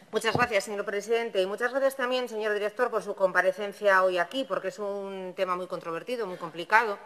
Muchas gracias, señor presidente. Y muchas gracias también, señor director, por su comparecencia hoy aquí, porque es un tema muy controvertido, muy complicado.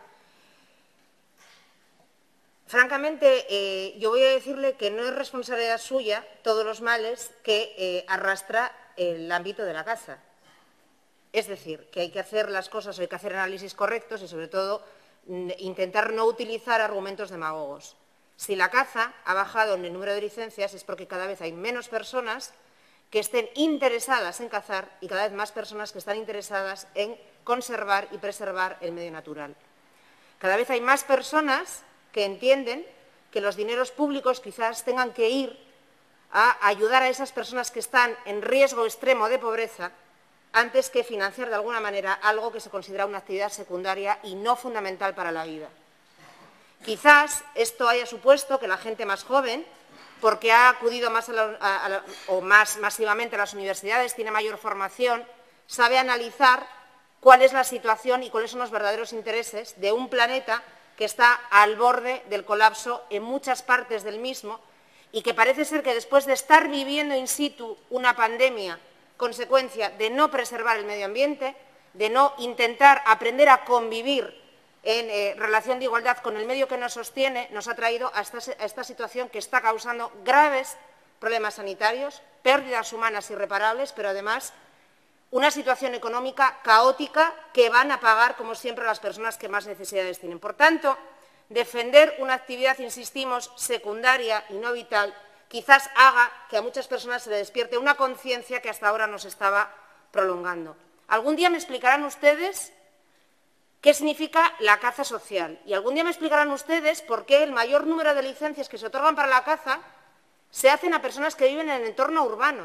Francamente, yo voy a decirle que no es responsabilidad suya todos los males que arrastra el ámbito de la caza. Es decir, que hay que hacer las cosas, hay que hacer análisis correctos y, sobre todo, intentar no utilizar argumentos demagogos. Si la caza ha bajado en el número de licencias es porque cada vez hay menos personas que estén interesadas en cazar y cada vez más personas que están interesadas en conservar y preservar el medio natural. Cada vez hay más personas que entienden que los dineros públicos quizás tengan que ir a ayudar a esas personas que están en riesgo extremo de pobreza antes que financiar de alguna manera algo que se considera una actividad secundaria y no fundamental para la vida. Quizás esto haya supuesto que la gente más joven, porque ha acudido más masivamente a las universidades, tiene mayor formación, sabe analizar cuál es la situación y cuáles son los verdaderos intereses de un planeta que está al borde del colapso en muchas partes del mismo y que parece ser que después de estar viviendo in situ una pandemia, consecuencia de no preservar el medio ambiente, de no intentar aprender a convivir en relación de igualdad con el medio que nos sostiene, nos ha traído a esta situación que está causando graves problemas sanitarios, pérdidas humanas irreparables, pero además una situación económica caótica que van a pagar, como siempre, las personas que más necesidades tienen. Por tanto, defender una actividad, insistimos, secundaria y no vital, quizás haga que a muchas personas se les despierte una conciencia que hasta ahora nos estaba prolongando. Algún día me explicarán ustedes qué significa la caza social y algún día me explicarán ustedes por qué el mayor número de licencias que se otorgan para la caza se hacen a personas que viven en el entorno urbano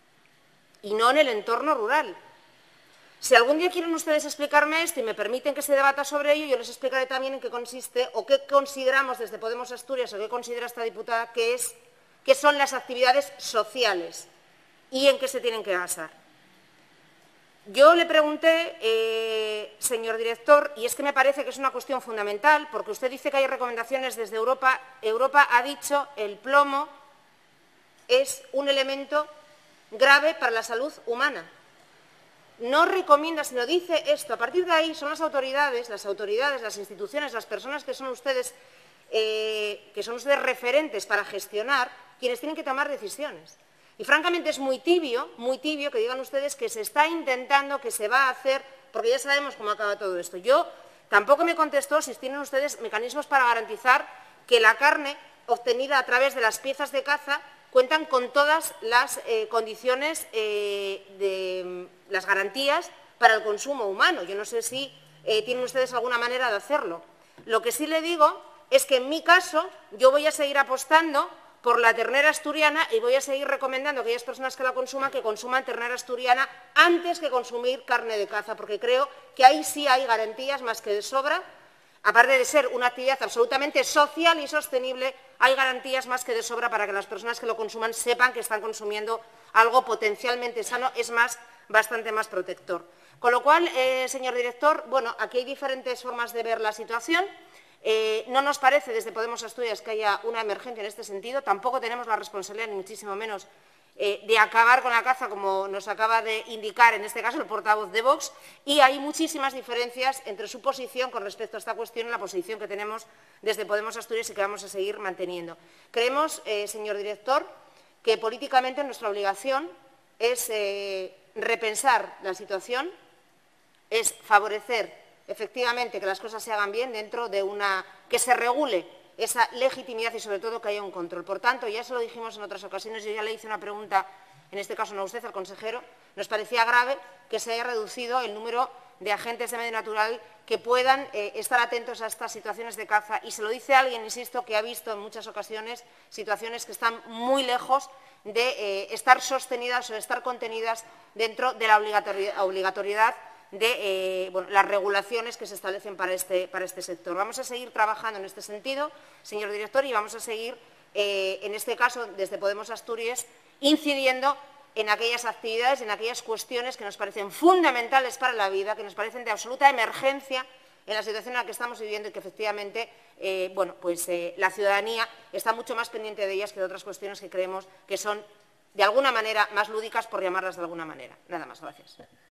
y no en el entorno rural. Si algún día quieren ustedes explicarme esto y me permiten que se debata sobre ello, yo les explicaré también en qué consiste o qué consideramos desde Podemos Asturias o qué considera esta diputada que son las actividades sociales y en qué se tienen que basar. Yo le pregunté, señor director, y es que me parece que es una cuestión fundamental, porque usted dice que hay recomendaciones desde Europa. Europa ha dicho que el plomo es un elemento grave para la salud humana. No recomienda, sino dice esto. A partir de ahí son las autoridades, las instituciones, las personas que son ustedes referentes para gestionar, quienes tienen que tomar decisiones. Y francamente es muy tibio que digan ustedes que se está intentando, que se va a hacer, porque ya sabemos cómo acaba todo esto. Yo tampoco me contestó si tienen ustedes mecanismos para garantizar que la carne obtenida a través de las piezas de caza cuentan con todas las condiciones, las garantías para el consumo humano. Yo no sé si tienen ustedes alguna manera de hacerlo. Lo que sí le digo es que en mi caso yo voy a seguir apostando por la ternera asturiana y voy a seguir recomendando a aquellas personas que la consuman que consuman ternera asturiana antes que consumir carne de caza, porque creo que ahí sí hay garantías más que de sobra. Aparte de ser una actividad absolutamente social y sostenible, hay garantías más que de sobra para que las personas que lo consuman sepan que están consumiendo algo potencialmente sano, es más, bastante más protector. Con lo cual, señor director, bueno, aquí hay diferentes formas de ver la situación. No nos parece desde Podemos Asturias que haya una emergencia en este sentido. Tampoco tenemos la responsabilidad, ni muchísimo menos, de acabar con la caza, como nos acaba de indicar, en este caso, el portavoz de Vox. Y hay muchísimas diferencias entre su posición con respecto a esta cuestión y la posición que tenemos desde Podemos Asturias y que vamos a seguir manteniendo. Creemos, señor director, que políticamente nuestra obligación es repensar la situación, es favorecer efectivamente que las cosas se hagan bien dentro de que se regule esa legitimidad y, sobre todo, que haya un control. Por tanto, ya se lo dijimos en otras ocasiones, yo ya le hice una pregunta, en este caso no a usted, al consejero, nos parecía grave que se haya reducido el número de agentes de medio natural que puedan estar atentos a estas situaciones de caza. Y se lo dice alguien, insisto, que ha visto en muchas ocasiones situaciones que están muy lejos de estar sostenidas o de estar contenidas dentro de la obligatoriedad de las regulaciones que se establecen para este sector. Vamos a seguir trabajando en este sentido, señor director, y vamos a seguir, en este caso, desde Podemos Asturias, incidiendo en aquellas actividades, en aquellas cuestiones que nos parecen fundamentales para la vida, que nos parecen de absoluta emergencia en la situación en la que estamos viviendo y que, efectivamente, la ciudadanía está mucho más pendiente de ellas que de otras cuestiones que creemos que son de alguna manera más lúdicas, por llamarlas de alguna manera. Nada más, gracias.